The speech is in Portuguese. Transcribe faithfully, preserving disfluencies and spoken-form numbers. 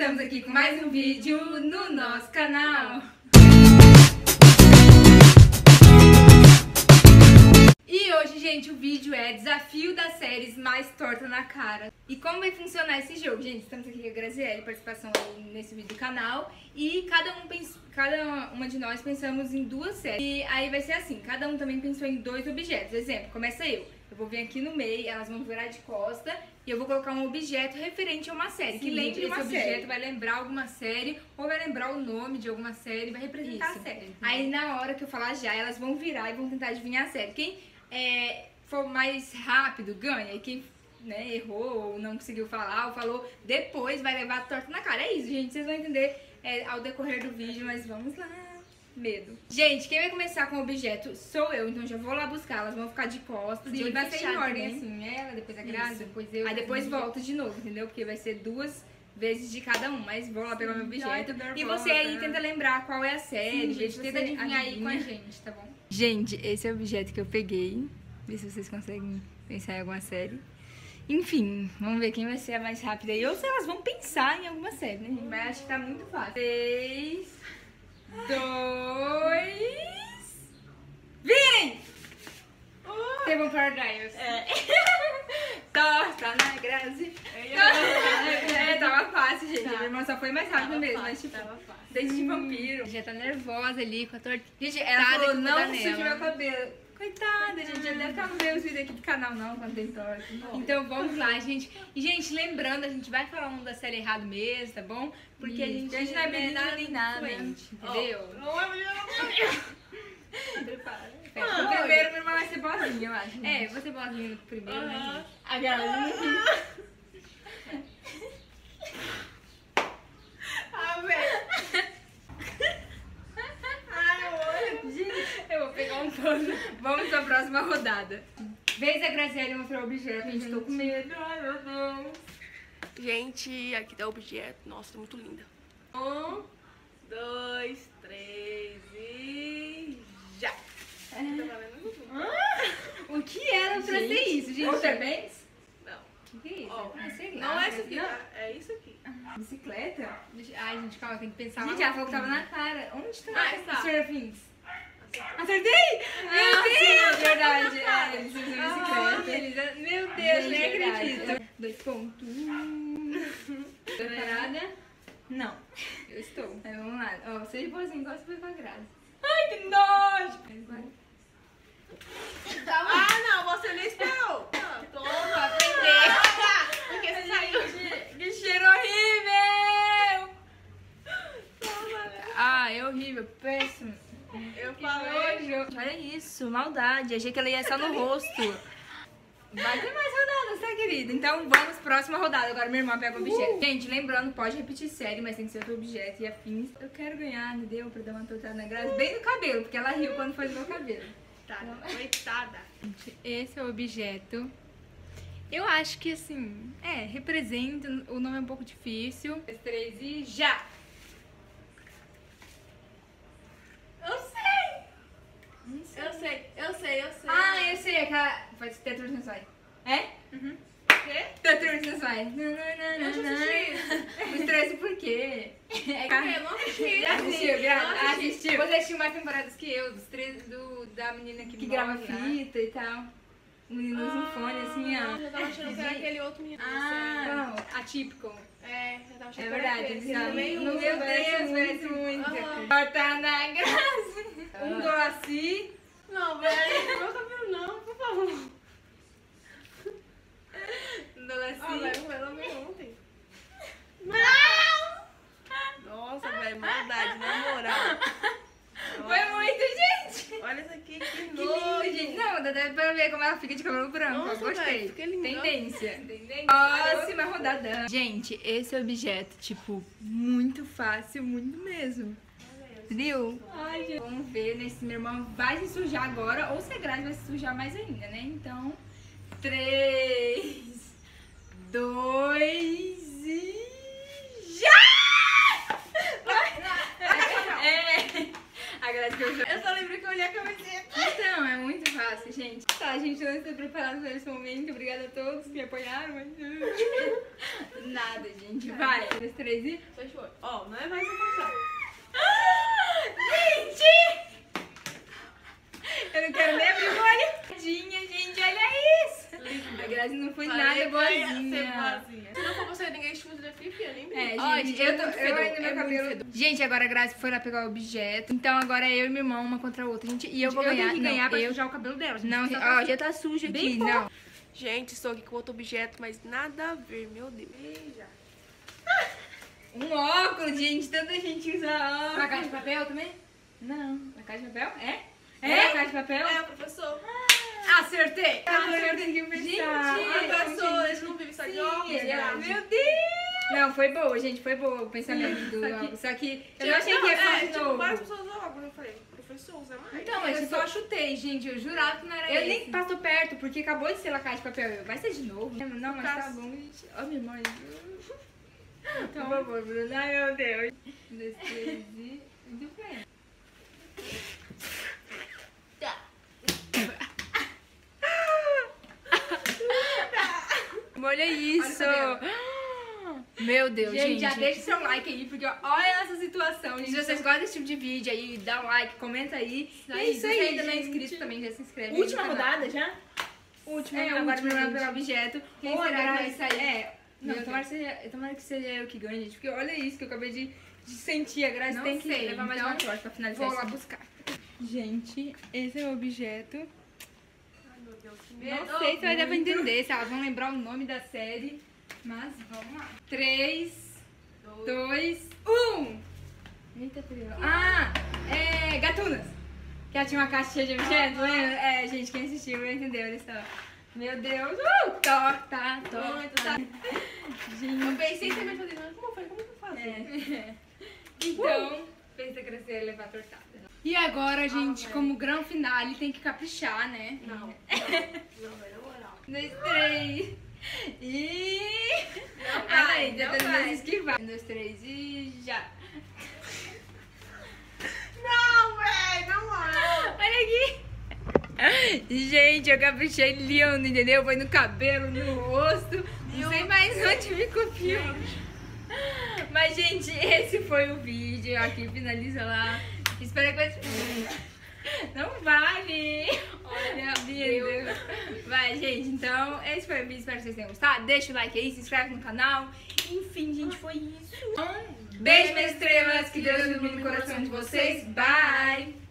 estamos aqui com mais um vídeo no nosso canal. E hoje, gente, o vídeo é desafio das séries mais torta na cara. E como vai funcionar esse jogo? Gente, estamos aqui com a Graziele, participação aí nesse vídeo do canal. E cada, um pens... cada uma de nós pensamos em duas séries. E aí vai ser assim, cada um também pensou em dois objetos. Exemplo, começa eu. Eu vou vir aqui no meio, elas vão virar de costa e eu vou colocar um objeto referente a uma série. Sim, que lembre uma série. Esse objeto vai lembrar alguma série ou vai lembrar o nome de alguma série, vai representar Isso. a série. Aí na hora que eu falar já, elas vão virar e vão tentar adivinhar a série. Quem é, for mais rápido ganha e quem né, errou ou não conseguiu falar ou falou depois vai levar a torta na cara. É isso, gente. Vocês vão entender é, ao decorrer do vídeo, mas vamos lá. Medo. Gente, quem vai começar com o objeto sou eu, então já vou lá buscar, elas vão ficar de costas. Sim, e vai ser em ordem, assim, ela, depois a Grazi, depois eu. Aí depois volta de novo, entendeu? Porque vai ser duas vezes de cada um, mas vou lá pegar o meu objeto. E você aí tenta lembrar qual é a série, gente, tenta adivinhar aí com a gente, tá bom? Gente, esse é o objeto que eu peguei. Vê se vocês conseguem pensar em alguma série. Enfim, vamos ver quem vai ser a mais rápida aí. Ou se elas vão pensar em alguma série, né? Mas acho que tá muito fácil. Três... Dois... Virem! Uh. Teve um Paradise. É. Torta na Grazi. É, tava fácil, gente. Tá. A minha irmã só foi mais rápido mesmo. Fácil, mas, tipo, tava fácil. Desde de vampiro. Já tá nervosa ali com a torta. Gente, ela tá, falou, não sujou meu cabelo. Coitada, gente, já deve estar no ver os vídeos aqui do canal não, quando tem torta. Então vamos lá, gente. E, gente, lembrando, a gente vai falar um da série errado mesmo, tá bom? Porque Isso. a gente, a gente não é nada nem nada, entendeu? Não é mesmo. Prepara. É, o primeiro minha irmã vai ser boazinha, eu acho. É, vou ser boazinha no primeiro, uh -huh. né, gente? A galinha. Ah, velho. Eu vou pegar um pano. Vamos pra próxima rodada. Vez a Graziele mostrar o objeto. Gente, tô com medo. Ai, meu Deus. Gente, aqui tá o objeto. Nossa, tá muito linda. Um, dois, três e... já! É. Ah, o que era pra ser isso, gente? Outra vez? Não. O que é isso? Oh, é sei não lá, é isso aqui, não. É isso aqui. Bicicleta? Ai, gente, calma, tem que pensar. Gente, ela falou que tava na cara. Onde tá? Ah, está. Surfings. Acertei? Meu ah, Deus! Sim, verdade. É, eles usam bicicleta. Ah, eles... Meu Deus, nem acredito. Dois pontos. Preparada? Não. Eu estou. Aí, vamos lá. Ó, oh, seja boazinha, igual você foi com a Grazi. Ai, que nojo! Ah, não, você nem esperou. Não, toma, pra aprender. Porque você saiu. Que cheiro horrível! Ah, é horrível, péssimo. Eu falei. Olha isso, maldade. Achei que ela ia só no rosto. Vai ter mais rodadas, tá, querida? Então vamos, próxima rodada. Agora minha irmã pega o objeto. Uh. Gente, lembrando, pode repetir série, mas tem que ser outro objeto e afins. Eu quero ganhar, me deu pra dar uma tortada na Grazi. Bem no cabelo, porque ela riu quando foi no meu cabelo. Tá, coitada. Gente, esse é o objeto. Eu acho que assim, é, representa. O nome é um pouco difícil. Dois, três e já! Eu sei! Eu sei, eu sei, eu sei. Ah, eu sei, aquela. Pode ter Tetris Sensuai. É? Uhum. O quê? Tetris Sensuai. Eu já assisti isso. Me estresse por quê? É porque eu não assisti. Assistiu, não assistiu. Você assistiu mais temporadas que eu, dos três do, da menina que, que grava fita e tal. O menino usa um fone assim, ó. Eu tava achando que era aquele outro menino. Ah, não, atípico. É, eu tava achando é que verdade, era eles aquele. No meu Deus, parece muito. Torta na Grazi. Um doce. Não, velho, não tá vendo não, por favor. Doce. Ah, velho, ela veio ontem. Não! Nossa, velho, maldade, na moral. Foi muito, gente! Olha isso aqui, que Que lindo, gente. Não, dá pra ver como ela fica de cabelo branco. Nossa, eu gostei. Véio, Tendência. Tendência. Próxima rodada. Gente, esse é o objeto, tipo, muito fácil, muito mesmo. Viu? Ai, gente. Vamos ver, né, se minha irmã vai se sujar agora ou se a Grazi vai se sujar mais ainda, né? Então, três, dois e... já! É, a Grazi que eu... Eu só lembro que eu olhei a camiseta. Então, é muito fácil, gente. Tá falar, gente, eu não estou preparada para esse momento. Obrigada a todos que me apoiaram, mas... Nada, gente. Vai. Um, dois, três e... Fechou. Ó, não é mais essa passada. Gente! Eu não quero nem abrir o olho. Tadinha, gente, olha isso. A Grazi não foi nada boazinha. Se não for você, ninguém chuta da Fifi, eu nem brinco. É, Ó, gente, gente, eu, é tô, muito eu fedor, ainda meu é muito cabelo... fedor. Gente, agora a Grazi foi lá pegar o objeto. Então agora é eu e minha irmã, uma contra a outra. Gente, e eu vou Eu ganhar. tenho que ganhar não, pra eu... sujar o cabelo dela. Gente. Não, Só ó, tá- já tá sujo aqui. Bem Não. Gente, estou aqui com outro objeto, mas nada a ver, meu Deus. Um óculos, gente. Tanta gente usa óculos. Uma caixa de papel também? Não. Uma caixa de papel? É? É? É? Caixa de papel? É, professor. Acertei! Agora eu tenho que Gente, pensar. Ah, Ah, professor, eles não vivem só de Sim, óculos, é né? Meu Deus! Não, foi boa, gente. Foi boa o pensamento do óculos. Só que eu não achei que ia é, ficar de tipo, novo. várias pessoas usam óculos, eu falei, professor, usa mais. Então, mas eu tipo, só chutei, gente. Eu jurava que não era eu esse. nem passo perto, porque acabou de ser la caixa de papel. Eu, vai ser de novo? Não, mas tá bom, gente. Ó, minha mãe. Então, por favor, Bruna. Ai, meu Deus. Um, dois, três e... Muito bem. Olha isso! Meu Deus, Gente, gente. já deixa seu like aí, porque olha essa situação, Se gente. vocês gostam desse tipo de vídeo aí, dá um like, comenta aí. E é isso se aí, você ainda não é gente. inscrito também, já se inscreve. Última aí no canal. rodada já? Última, É, agora agora última, pelo gente. objeto. Quem Ou a será que Grazi- vai sair? É. Não, Meu tomara que, seja, tomara que seja eu que ganhe, gente. Porque olha isso que eu acabei de, de sentir. A Grazi Não tem que sei, levar mais então uma sorte pra finalizar Vou isso. lá buscar. Gente, esse é o objeto. Ai, meu Deus, que Não medo. sei se vai dar pra muito. entender, se elas vão lembrar o nome da série. Mas vamos lá. três, dois, um! Eita, frio. Ah, é Gatunas. Que ela tinha uma caixa cheia de objetos, lembra? É, gente, quem assistiu entendeu a história. Meu Deus. Uh, toca, tá, toca. Muito, tá. Eu pensei também, falei, mas como eu falei, como que eu faço? É. Então, fez a crescer e levar a tortada. E agora, gente, velho. como grande finale, tem que caprichar, né? Não, não, não, velho, na moral. Um, dois, três. E. Não Ah, vai, aí, não tentando vai. nos esquivar. Um, dois, três e já. Não, velho, não vai. Olha aqui. Gente, eu caprichei lindo, entendeu? Foi no cabelo, no rosto. Não sei mais onde ficou pior. Mas, gente, esse foi o vídeo. Aqui finaliza lá. Espero que você. Não vale! Olha, vida. Vai, gente, então esse foi o vídeo, espero que vocês tenham gostado. Deixa o like aí, se inscreve no canal. Enfim, gente, foi isso. Beijo, minhas estrelas, que Deus ilumine o coração de vocês. Bye!